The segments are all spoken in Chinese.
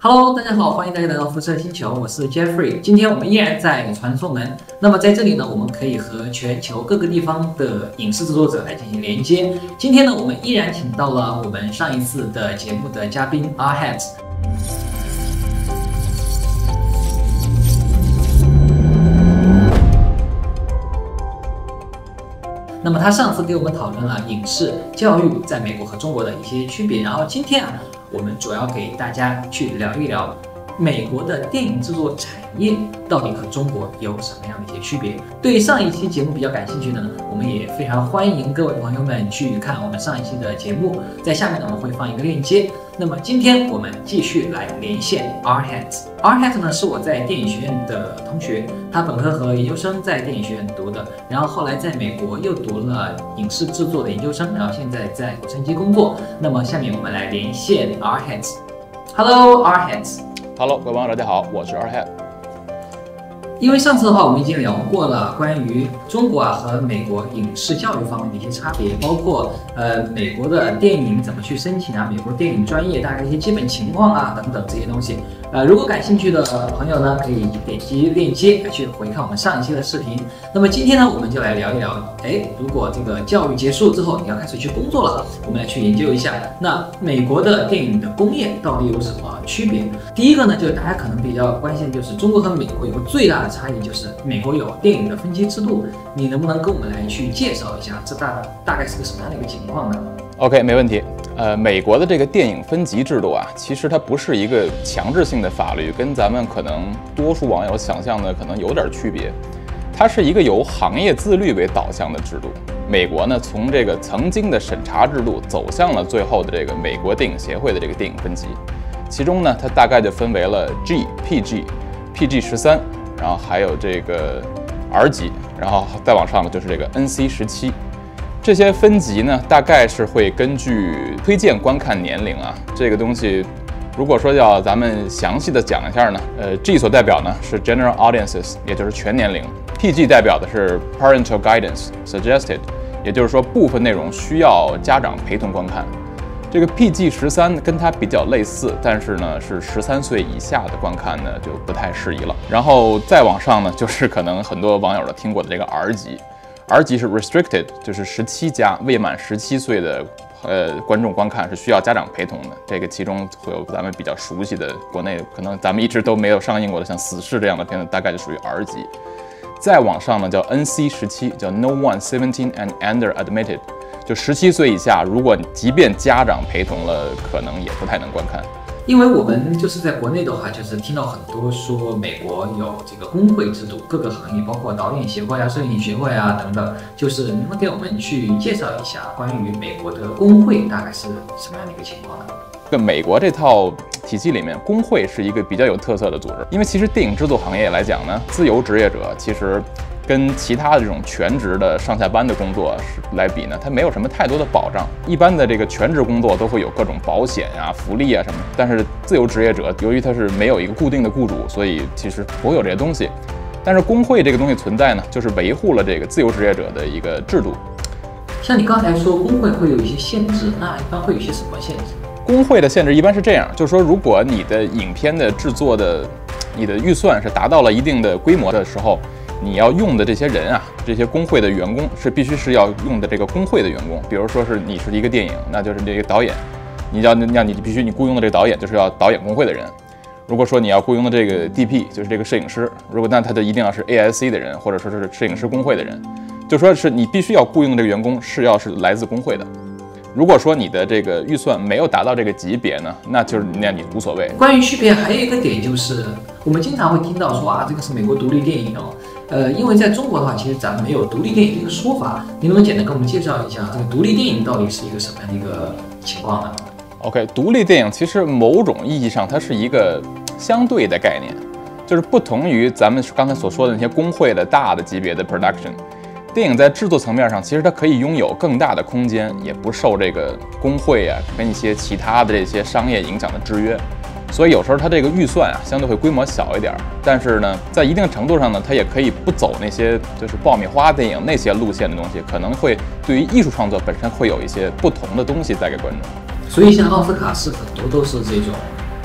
Hello， 大家好，欢迎大家来到辐射星球，我是 Jeffrey。今天我们依然在传送门。那么在这里呢，我们可以和全球各个地方的影视制作者来进行连接。今天呢，我们依然请到了我们上一次的节目的嘉宾 Arhat。那么他上次给我们讨论了影视教育在美国和中国的一些区别，然后今天我们主要给大家去聊一聊美国的电影制作产业到底和中国有什么样的一些区别。对上一期节目比较感兴趣的呢，我们也非常欢迎各位朋友们去看我们上一期的节目，在下面呢我们会放一个链接。那么今天我们继续来连线 Arhat。Arhat 呢是我在电影学院的同学，他本科和研究生在电影学院读的，然后后来在美国又读了影视制作的研究生，然后现在在洛杉矶工作。那么下面我们来连线 Arhat。Hello Arhat。Hello， 各位网友大家好，我是Arhat。 因为上次的话，我们已经聊过了关于中国和美国影视教育方面的一些差别，包括美国的电影怎么去申请啊，美国电影专业大概一些基本情况啊等等这些东西。如果感兴趣的朋友呢，可以点击链接去回看我们上一期的视频。那么今天呢，我们就来聊一聊，如果这个教育结束之后，你要开始去工作了，我们来去研究一下，那美国的电影的工业到底有什么区别？第一个呢，就是大家可能比较关心，就是中国和美国有个最大的差异，就是美国有电影的分级制度，你能不能跟我们来去介绍一下，这大概是个什么样的一个情况呢 ？OK， 没问题。美国的这个电影分级制度啊，其实它不是一个强制性的法律，跟咱们可能多数网友想象的可能有点区别。它是一个由行业自律为导向的制度。美国呢，从这个曾经的审查制度走向了最后的这个美国电影协会的这个电影分级。其中呢，它大概就分为了 G、PG、PG-13，然后还有这个 R 级，然后再往上呢就是这个 NC-17。这些分级呢，大概是会根据推荐观看年龄啊，这个东西，如果说要咱们详细的讲一下呢，G 所代表呢是 General Audiences， 也就是全年龄 ；PG 代表的是 Parental Guidance Suggested， 也就是说部分内容需要家长陪同观看。这个 PG-13跟它比较类似，但是呢是13岁以下的观看呢就不太适宜了。然后再往上呢，就是可能很多网友都听过的这个 R 级。R 级是 restricted， 就是17+未满17岁的观众观看是需要家长陪同的。这个其中会有咱们比较熟悉的国内可能咱们一直都没有上映过的像《死侍》这样的片子，大概就属于 R 级。再往上呢叫 NC-17， 叫 No one 17 and under admitted， 就17岁以下，如果即便家长陪同了，可能也不太能观看。 因为我们就是在国内的话，就是听到很多说美国有这个工会制度，各个行业包括导演协会啊、摄影协会啊等等，就是能不能给我们去介绍一下关于美国的工会大概是什么样的一个情况呢？ 美国这套体系里面，工会是一个比较有特色的组织，因为其实电影制作行业来讲呢，自由职业者其实跟其他的这种全职的上下班的工作来比呢，它没有什么太多的保障。一般的这个全职工作都会有各种保险啊、福利啊什么，但是自由职业者由于他是没有一个固定的雇主，所以其实不会有这些东西。但是工会这个东西存在呢，就是维护了这个自由职业者的一个制度。 像你刚才说工会会有一些限制，那一般会有一些什么限制？ 工会的限制一般是这样，就是说如果你的影片的制作的你的预算是达到了一定的规模的时候，你要用的这些人啊，这些工会的员工是必须是要用的这个工会的员工。比如说是你是一个电影，那就是这个导演，你必须你雇佣的这个导演就是要导演工会的人。如果说你要雇佣的这个 DP 就是这个摄影师，如果那他就一定要是 ASC 的人，或者说是摄影师工会的人，就说是你必须要雇佣的这个员工是来自工会的。如果说你的这个预算没有达到这个级别呢，那你无所谓。 关于区别还有一个点就是，我们经常会听到说啊，这个是美国独立电影哦。因为在中国的话，其实咱们没有独立电影这个说法，你能不能简单跟我们介绍一下这个独立电影到底是一个什么样的一个情况呢 ？OK， 独立电影其实某种意义上它是一个相对的概念，就是不同于咱们刚才所说的那些工会的大的级别的 production。电影在制作层面上，其实它可以拥有更大的空间，也不受这个工会啊跟一些其他的这些商业影响的制约。所以有时候它这个预算啊相对会规模小一点，但是呢，在一定程度上呢，它也可以不走那些就是爆米花电影那些路线的东西，可能会对于艺术创作本身会有一些不同的东西带给观众。 所以像奥斯卡是很多都是这种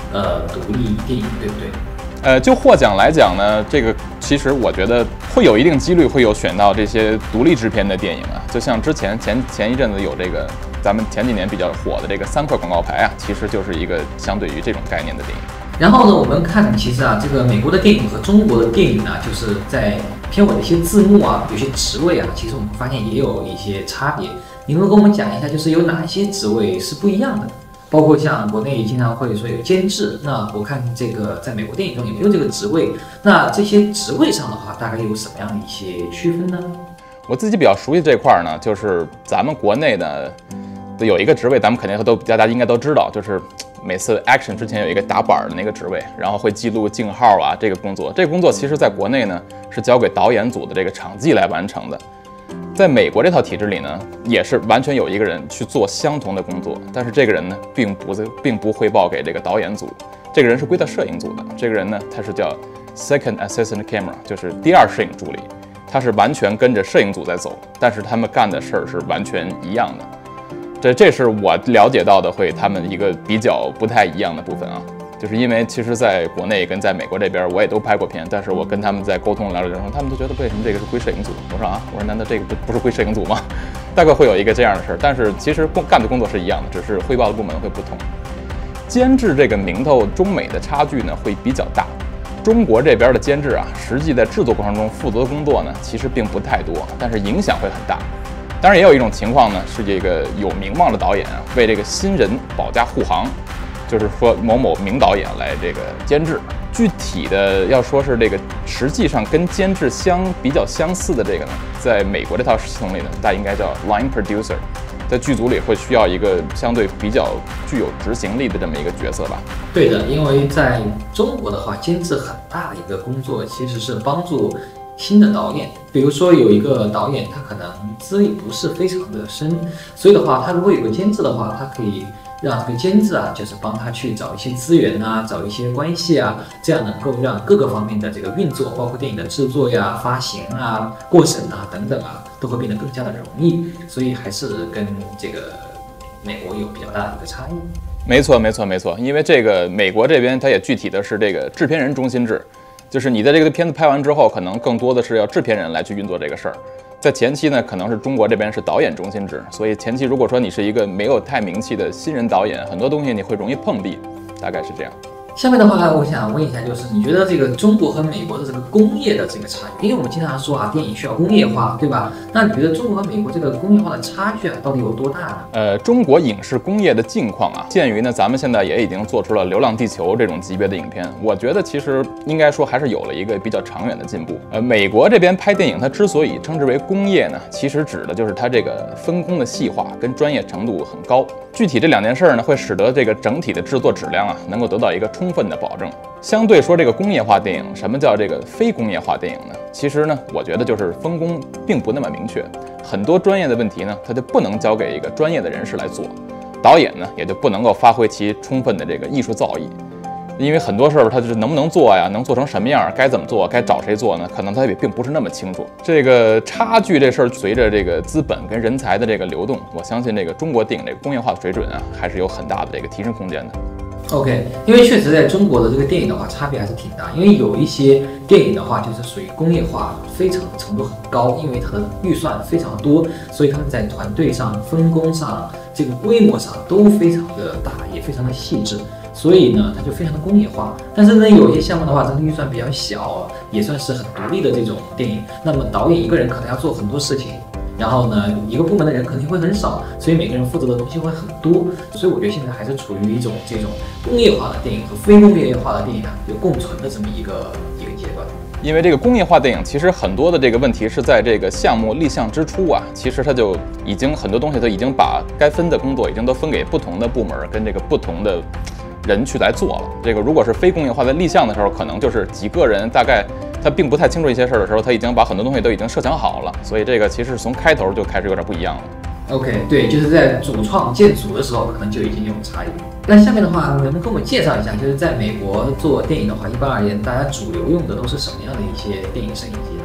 独立电影，对不对？ 就获奖来讲呢，这个其实我觉得会有一定几率会有选到这些独立制片的电影啊，就像之前前一阵子有这个咱们前几年比较火的这个3块广告牌啊，其实就是一个相对于这种概念的电影。 然后呢，我们看其实这个美国的电影和中国的电影呢，就是在片尾的一些字幕有些职位其实我们发现也有一些差别。你能跟我们讲一下，就是有哪些职位是不一样的？包括像国内经常会说有监制，那我看这个在美国电影中也没有这个职位。那这些职位上的话，大概有什么样的一些区分呢？ 我自己比较熟悉这块呢，就是咱们国内的有一个职位，咱们肯定大家应该都知道，就是每次 action 之前有一个打板的那个职位，然后会记录镜号这个工作。这个工作其实在国内呢是交给导演组的这个场记来完成的。在美国这套体制里呢，也是完全有一个人去做相同的工作，但是这个人呢并不汇报给这个导演组，这个人是归到摄影组的。这个人呢，他是叫 second assistant camera， 就是第二摄影助理，他是完全跟着摄影组在走，但是他们干的事儿是完全一样的。这是我了解到的他们一个比较不太一样的部分就是因为其实在国内跟在美国这边我也都拍过片，但是我跟他们在沟通聊的时候，他们都觉得为什么这个是归摄影组？我说难道这个不是归摄影组吗？大概会有一个这样的事儿，但是其实干的工作是一样的，只是汇报的部门会不同。监制这个名头，中美的差距呢会比较大。中国这边的监制实际在制作过程中负责的工作呢其实并不太多，但是影响会很大。当然也有一种情况呢，是这个有名望的导演为这个新人保驾护航，就是说某某名导演来这个监制。具体的要说是这个实际上跟监制比较相似的这个呢，在美国这套系统里呢，大应该叫 line producer， 在剧组里会需要一个相对比较具有执行力的这么一个角色吧。 对的，因为在中国的话，监制很大的一个工作其实是帮助新的导演。比如说有一个导演他可能资历不是非常的深，所以的话他如果有个监制的话，他可以让这个监制就是帮他去找一些资源找一些关系这样能够让各个方面的这个运作，包括电影的制作发行过审等等都会变得更加的容易。所以还是跟这个美国有比较大的一个差异。 没错，因为这个美国这边它也具体的是这个制片人中心制，就是你在这个片子拍完之后，可能更多的是要制片人来去运作这个事儿。在前期呢，可能是中国这边是导演中心制，所以前期如果说你是一个没有太名气的新人导演，很多东西你会容易碰壁，大概是这样。 下面的话，我想问一下，就是你觉得这个中国和美国的这个工业的这个差异，因为我们经常说电影需要工业化，对吧？那你觉得中国和美国这个工业化的差距到底有多大呢？ 中国影视工业的境况鉴于呢，咱们现在也已经做出了《流浪地球》这种级别的影片，我觉得其实应该说还是有了一个比较长远的进步。美国这边拍电影，它之所以称之为工业呢，其实指的就是它这个分工的细化跟专业程度很高。具体这两件事呢，会使得这个整体的制作质量能够得到一个充分的保证。相对说这个工业化电影，什么叫这个非工业化电影呢？其实呢，我觉得就是分工并不那么明确，很多专业的问题呢，它就不能交给一个专业的人士来做，导演呢也就不能够发挥其充分的这个艺术造诣。因为很多事儿它就是能不能做能做成什么样，该怎么做，该找谁做呢？可能它也并不是那么清楚。这个差距这事儿，随着这个资本跟人才的这个流动，我相信这个中国电影这个工业化的水准还是有很大的这个提升空间的。 OK， 因为确实在中国的这个电影的话，差别还是挺大。因为有一些电影的话，就是属于工业化非常程度很高，因为它的预算非常多，所以他们在团队上、分工上、这个规模上都非常的大，也非常的细致。所以呢，它就非常的工业化。但是呢，有一些项目的话，它的预算比较小，也算是很独立的这种电影。那么导演一个人可能要做很多事情，然后呢，一个部门的人肯定会很少，所以每个人负责的东西会很多。所以我觉得现在还是处于一种这种工业化的电影和非工业化的电影有共存的这么一个阶段。 因为这个工业化电影，其实很多的这个问题是在这个项目立项之初其实它就已经很多东西都已经把该分的工作已经都分给不同的部门跟这个不同的人去来做了。这个如果是非工业化在立项的时候，可能就是几个人，大概他并不太清楚一些事儿的时候，他已经把很多东西都已经设想好了，所以这个其实从开头就开始有点不一样了。 OK， 对，就是在主创建组的时候，可能就已经有差异。那下面的话，能不能跟我们介绍一下，就是在美国做电影的话，一般而言，大家主流用的都是什么样的一些电影摄影机呢？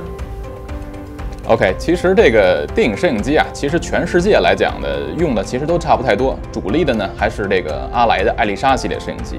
OK， 其实这个电影摄影机其实全世界来讲的用的其实都差不太多。主力的呢还是这个阿莱的艾丽莎系列摄影机，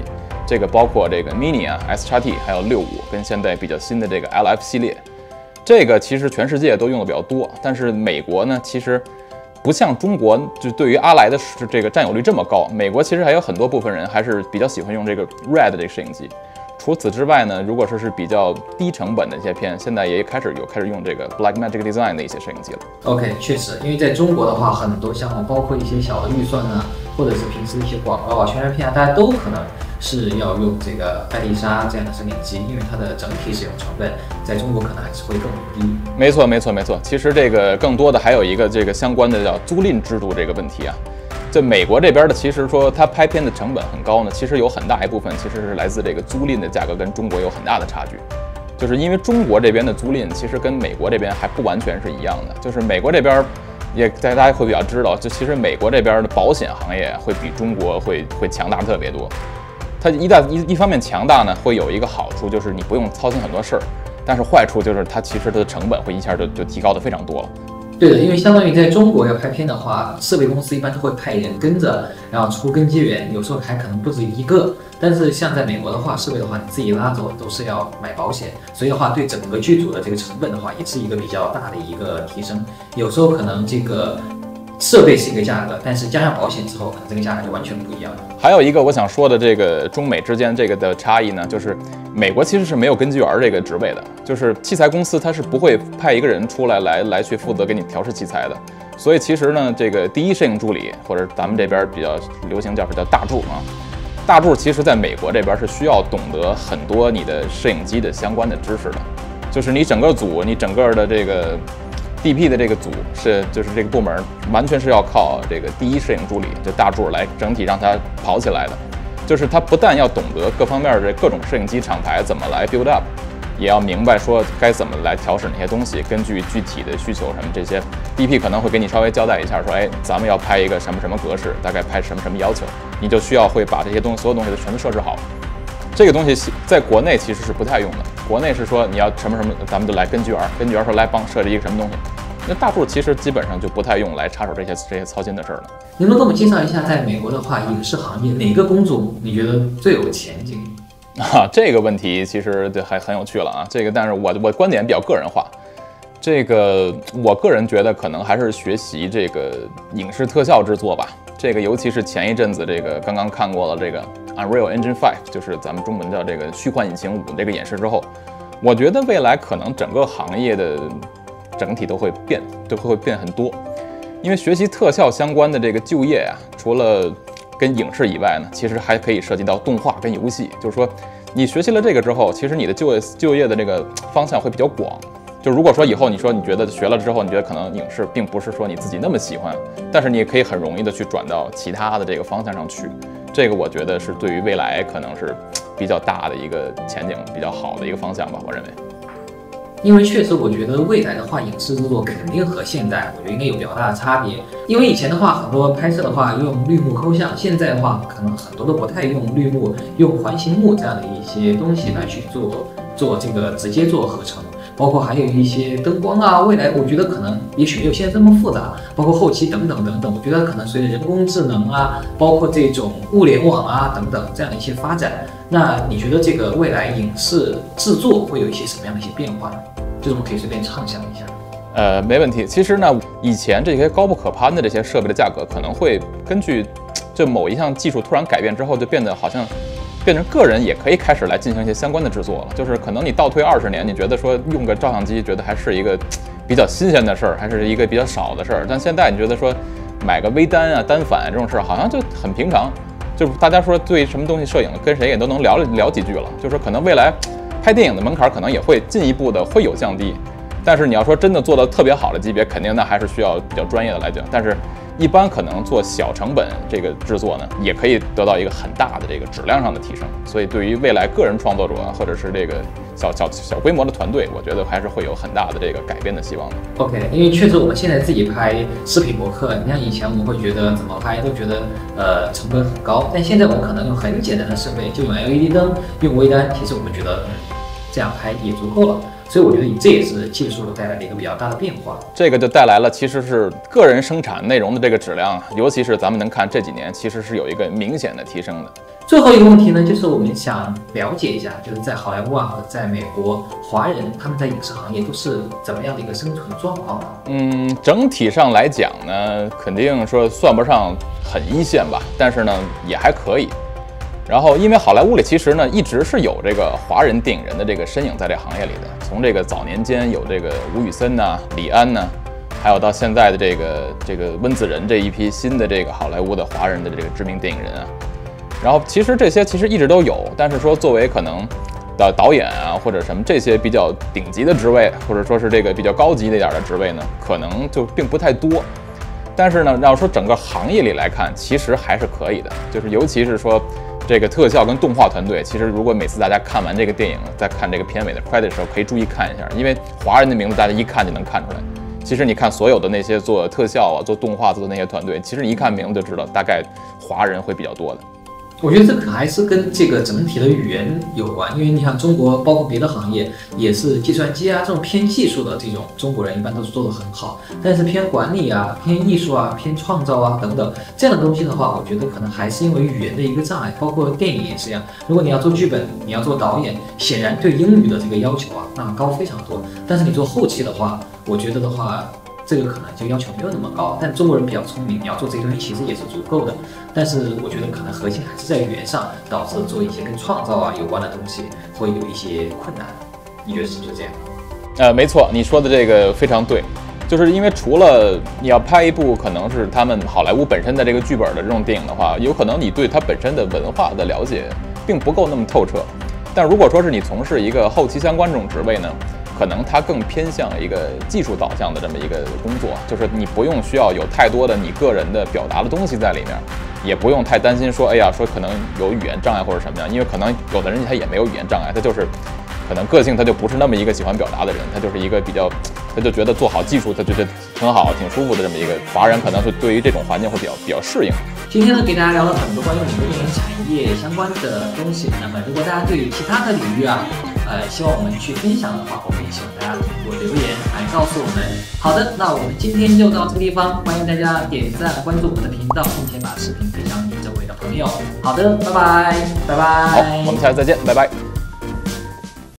这个包括这个 Mini 啊、SXT， 还有65，跟现在比较新的这个 LF 系列。这个其实全世界都用的比较多，但是美国呢，其实不像中国，就对于阿莱的这个占有率这么高。美国其实还有很多部分人还是比较喜欢用这个 Red 这个摄影机。除此之外呢，如果说是比较低成本的一些片，现在也开始用这个 Blackmagic Design 的一些摄影机了。 OK， 确实，因为在中国的话，很多项目包括一些小的预算啊，或者是平时的一些广告啊、宣传片啊，大家都可能是要用这个艾丽莎这样的摄影机，因为它的整体使用成本在中国可能还是会更低。 没错。其实这个更多的还有一个这个相关的叫租赁制度这个问题啊。这美国这边的，其实说它拍片的成本很高呢，其实有很大一部分其实是来自这个租赁的价格跟中国有很大的差距，就是因为中国这边的租赁其实跟美国这边还不完全是一样的，就是美国这边也大家会比较知道，就其实美国这边的保险行业会比中国会强大特别多。它一方面强大呢，会有一个好处就是你不用操心很多事儿，但是坏处就是它其实它的成本会一下就提高的非常多了。 对的，因为相当于在中国要拍片的话，设备公司一般都会派人跟着，然后出跟机员，有时候还可能不止一个。但是像在美国的话，设备的话你自己拉走都是要买保险，所以的话对整个剧组的这个成本的话，也是一个比较大的一个提升。有时候可能这个设备是一个价格，但是加上保险之后，可能这个价格就完全不一样了。 还有一个我想说的，这个中美之间这个的差异呢，就是美国其实是没有跟机员这个职位的，就是器材公司它是不会派一个人出来去负责给你调试器材的。所以其实呢，这个第一摄影助理或者咱们这边比较流行叫大助啊，大助其实在美国这边是需要懂得很多你的摄影机的相关的知识的，就是你整个组，你整个的这个DP 的这个组就是这个部门完全是要靠这个第一摄影助理就大助来整体让它跑起来的，就是他不但要懂得各方面的各种摄影机厂牌怎么来 build up， 也要明白说该怎么来调试哪些东西，根据具体的需求什么这些 DP 可能会给你稍微交代一下说，哎，咱们要拍一个什么格式，大概拍什么要求，你就需要会把这些所有东西都全都设置好。这个东西在国内其实是不太用的，国内是说你要什么，咱们就来跟剧员说来帮设计一个什么东西。那大助其实基本上就不太用来插手这些操心的事儿了。 能不能给我们介绍一下，在美国的话，影视行业哪个工种你觉得最有前景？ 这个问题其实还很有趣了啊。这个，但是我观点比较个人化。这个我个人觉得可能还是学习这个影视特效制作吧。这个尤其是前一阵子这个刚刚看过了这个 Unreal Engine 5，就是咱们中文叫这个虚幻引擎5这个演示之后，我觉得未来可能整个行业的整体都会变很多。因为学习特效相关的这个就业啊，除了跟影视以外呢，其实还可以涉及到动画跟游戏。就是说，你学习了这个之后，其实你的就业的这个方向会比较广。就如果说以后你觉得学了之后，你觉得可能影视并不是说你自己那么喜欢，但是你也可以很容易的去转到其他的这个方向上去。这个我觉得是对于未来可能是比较大的一个前景，比较好的一个方向吧，我认为。 因为确实，我觉得未来的话，影视制作肯定和现在，我觉得应该有比较大的差别。因为以前的话，很多拍摄的话用绿幕抠像，现在的话可能很多都不太用绿幕，用环形幕这样的一些东西来去做这个直接做合成。包括还有一些灯光啊，未来我觉得可能也许没有现在这么复杂，包括后期等等，我觉得可能随着人工智能啊，包括这种物联网啊等等这样的一些发展，那你觉得这个未来影视制作会有一些什么样的一些变化呢？就是我们可以随便畅想一下。 没问题。其实呢，以前这些高不可攀的这些设备的价格，可能会根据就某一项技术突然改变之后，就变得好像变成个人也可以开始来进行一些相关的制作了。就是可能你倒退20年，你觉得说用个照相机，觉得还是一个比较新鲜的事儿，还是一个比较少的事儿。但现在你觉得说买个微单啊、单反这种事儿，好像就很平常。就是大家说对什么东西摄影，跟谁也都能聊几句了。就是说可能未来拍电影的门槛可能也会进一步的会有降低。但是你要说真的做到特别好的级别，肯定那还是需要比较专业的来讲。但是一般可能做小成本这个制作呢，也可以得到一个很大的这个质量上的提升。所以对于未来个人创作者或者是这个小规模的团队，我觉得还是会有很大的这个改变的希望的。 OK， 因为确实我们现在自己拍视频博客，你像以前我们会觉得怎么拍都觉得成本很高，但现在我们可能用很简单的设备，就用 LED 灯，用微单，其实我们觉得这样拍也足够了。 所以我觉得这也是技术带来的一个比较大的变化。 这个就带来了其实是个人生产内容的这个质量，尤其是咱们能看这几年，其实是有一个明显的提升的。 最后一个问题呢，就是我们想了解一下，就是在好莱坞啊和在美国，华人他们在影视行业都是怎么样的一个生存状况呢？ 整体上来讲呢，肯定说算不上很一线吧，但是呢也还可以。然后因为好莱坞里其实呢一直是有这个华人电影人的这个身影在这行业里的，从这个早年间有这个吴宇森呐、李安呐，还有到现在的这个温子仁这一批新的这个好莱坞的华人的这个知名电影人啊。然后其实这些其实一直都有，但是说作为可能的导演啊或者什么这些比较顶级的职位，或者说是这个比较高级一点的职位呢，可能就并不太多。但是呢，要说整个行业里来看，其实还是可以的，就是尤其是说这个特效跟动画团队，其实如果每次大家看完这个电影，在看这个片尾的 credit 的时候，可以注意看一下，因为华人的名字大家一看就能看出来。其实你看所有的那些做特效啊、做动画做的那些团队，其实你一看名字就知道，大概华人会比较多的。 我觉得这个还是跟这个整体的语言有关，因为你看中国，包括别的行业，也是计算机啊这种偏技术的这种中国人一般都是做得很好，但是偏管理啊、偏艺术啊、偏创造啊等等这样的东西的话，我觉得可能还是因为语言的一个障碍，包括电影也是一样。如果你要做剧本，你要做导演，显然对英语的这个要求啊，那高非常多。但是你做后期的话，我觉得的话，这个可能就要求没有那么高，但中国人比较聪明，你要做这些东西其实也是足够的。但是我觉得可能核心还是在语言上，导致做一些跟创造啊有关的东西会有一些困难。你觉得是不是这样？ 没错，你说的这个非常对，就是因为除了你要拍一部可能是他们好莱坞本身的这个剧本的这种电影的话，有可能你对它本身的文化的了解并不够那么透彻。但如果说是你从事一个后期相关这种职位呢，可能它更偏向一个技术导向的这么一个工作，就是你不用需要有太多的你个人的表达的东西在里面，也不用太担心说，哎呀，说可能有语言障碍或者什么样，因为可能有的人他也没有语言障碍，他就是可能个性他就不是那么一个喜欢表达的人，他就是一个比较，他就觉得做好技术他觉得挺好、挺舒服的这么一个华人，可能是对于这种环境会比较适应。 今天呢，给大家聊了很多关于美国电影产业相关的东西。那么，如果大家对于其他的领域啊，希望我们去分享的话，我们也希望大家通过留言来告诉我们。好的，那我们今天就到这个地方，欢迎大家点赞、关注我们的频道，并且把视频分享给周围的朋友。好的，拜拜，拜拜。 好，我们下次再见，拜拜。